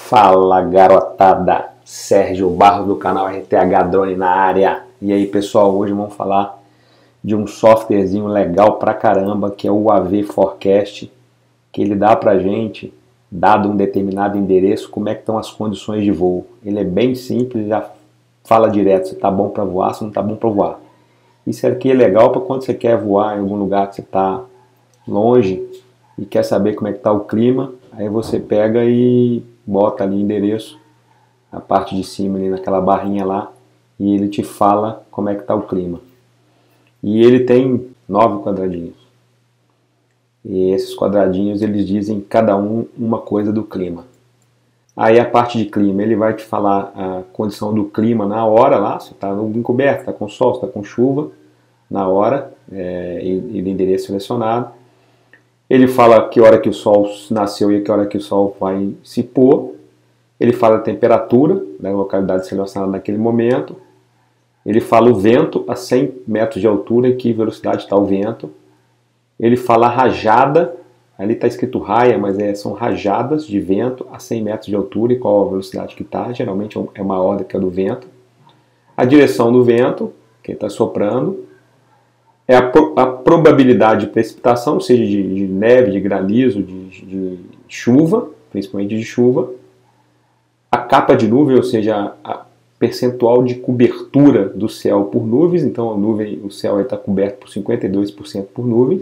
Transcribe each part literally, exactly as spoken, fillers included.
Fala garotada, Sérgio Barros do canal R T H Drone na área. E aí pessoal, hoje vamos falar de um softwarezinho legal pra caramba que é o A V Forecast, que ele dá pra gente, dado um determinado endereço, como é que estão as condições de voo. Ele é bem simples, já fala direto se tá bom pra voar, se não tá bom pra voar. Isso aqui é legal para quando você quer voar em algum lugar que você está longe e quer saber como é que tá o clima, aí você pega e bota ali o endereço, a parte de cima ali naquela barrinha lá, e ele te fala como é que tá o clima. E ele tem nove quadradinhos. E esses quadradinhos eles dizem cada um uma coisa do clima. Aí a parte de clima, ele vai te falar a condição do clima na hora lá, se está encoberto, está com sol, está com chuva, na hora, é, e do endereço selecionado. Ele fala que hora que o sol nasceu e que hora que o sol vai se pôr. Ele fala a temperatura da localidade selecionada naquele momento. Ele fala o vento a cem metros de altura, em que velocidade está o vento. Ele fala a rajada, ali está escrito raia, mas é, são rajadas de vento a cem metros de altura e qual a velocidade que está. Geralmente é maior do que a do vento. A direção do vento, que está soprando. É a, pro, a probabilidade de precipitação, seja de, de neve, de granizo, de, de chuva, principalmente de chuva. A capa de nuvem, ou seja, a percentual de cobertura do céu por nuvens. Então a nuvem, o céu está coberto por cinquenta e dois por cento por nuvens.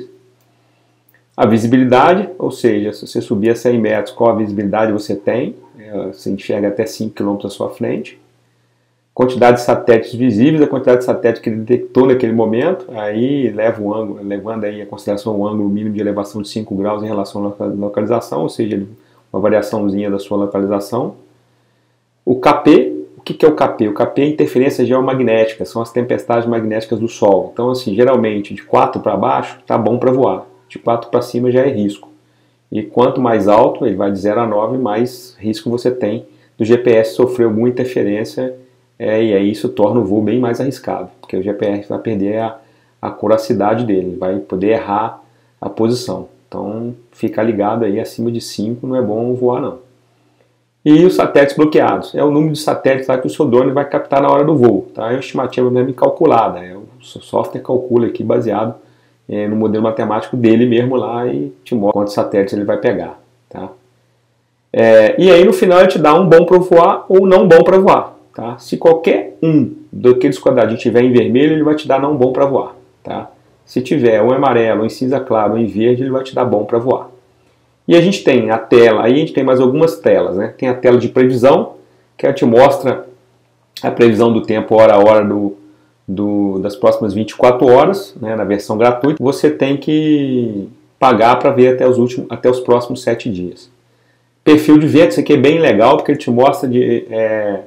A visibilidade, ou seja, se você subir a cem metros, qual a visibilidade você tem? Você enxerga até cinco quilômetros à sua frente. Quantidade de satélites visíveis, a quantidade de satélites que ele detectou naquele momento, aí leva o ângulo, levando aí a consideração o ângulo mínimo de elevação de cinco graus em relação à localização, ou seja, uma variaçãozinha da sua localização. O K P, o que é o K P? O K P é interferência geomagnética, são as tempestades magnéticas do Sol. Então, assim, geralmente de quatro para baixo tá bom para voar, de quatro para cima já é risco. E quanto mais alto, ele vai de zero a nove, mais risco você tem do G P S sofrer alguma interferência. É, e aí isso torna o voo bem mais arriscado, porque o G P S vai perder a, a curacidade dele, vai poder errar a posição. Então fica ligado aí, acima de cinco não é bom voar não. E os satélites bloqueados, é o número de satélites lá que o seu drone vai captar na hora do voo. Tá? É uma estimativa mesmo calculada, é, o software calcula aqui baseado é, no modelo matemático dele mesmo lá e te mostra quantos satélites ele vai pegar. Tá? É, e aí no final ele te dá um bom para voar ou não bom para voar. Tá? Se qualquer um daqueles quadradinhos estiver em vermelho, ele vai te dar não bom para voar. Tá? Se tiver ou em amarelo, ou em cinza claro, ou em verde, ele vai te dar bom para voar. E a gente tem a tela, aí a gente tem mais algumas telas. Né? Tem a tela de previsão, que ela te mostra a previsão do tempo hora a hora do, do, das próximas vinte e quatro horas, né? Na versão gratuita. Você tem que pagar para ver até os, últimos, até os próximos sete dias. Perfil de vento, isso aqui é bem legal, porque ele te mostra de... É,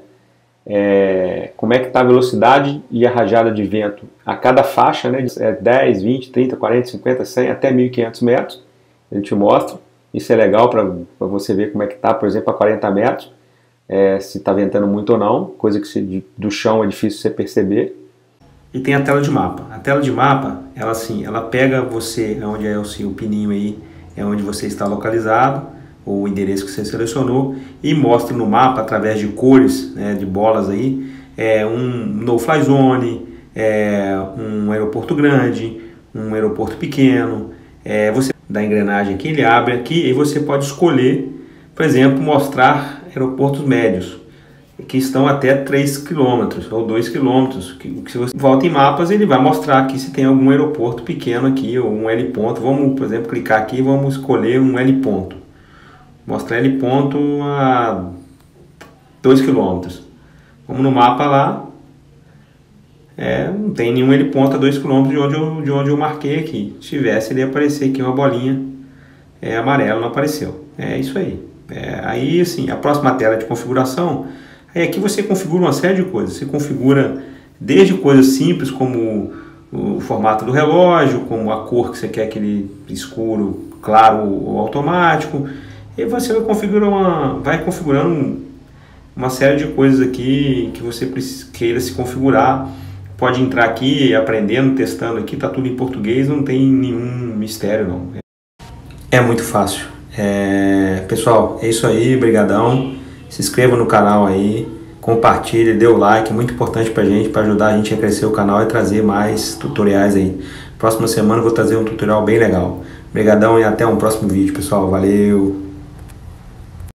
É, como é que está a velocidade e a rajada de vento a cada faixa, né, é dez, vinte, trinta, quarenta, cinquenta, cem, até mil e quinhentos metros, ele te mostra. Isso é legal para você ver como é que está, por exemplo, a quarenta metros, é, se está ventando muito ou não, coisa que se, de, do chão é difícil você perceber. E tem a tela de mapa. A tela de mapa, ela assim, ela pega você, onde é o seu pininho aí, é onde você está localizado, o endereço que você selecionou, e mostra no mapa, através de cores, né, de bolas aí, é, um no-fly zone, é, um aeroporto grande, um aeroporto pequeno. É, você dá a engrenagem aqui, ele abre aqui, e você pode escolher, por exemplo, mostrar aeroportos médios, que estão até três quilômetros ou dois quilômetros, que, que se você volta em mapas, ele vai mostrar aqui se tem algum aeroporto pequeno aqui, ou um L ponto. Vamos, por exemplo, clicar aqui e vamos escolher um L ponto. Mostra L ponto a dois quilômetros. Vamos no mapa lá. É, não tem nenhum L ponto a dois quilômetros de onde eu, de onde eu marquei aqui. Se tivesse, ele ia aparecer aqui uma bolinha é, amarela, não apareceu. É isso aí. É, aí, assim, a próxima tela de configuração. Aí aqui você configura uma série de coisas. Você configura desde coisas simples como o, o formato do relógio, como a cor que você quer, aquele escuro, claro ou automático. E você vai, configurar uma, vai configurando uma série de coisas aqui que você queira se configurar. Pode entrar aqui aprendendo, testando aqui, tá tudo em português, não tem nenhum mistério não. É muito fácil. É, pessoal, é isso aí, brigadão. Se inscreva no canal aí, compartilhe, dê o like, muito importante pra gente, para ajudar a gente a crescer o canal e trazer mais tutoriais aí. Próxima semana eu vou trazer um tutorial bem legal. Obrigadão e até um próximo vídeo, pessoal. Valeu!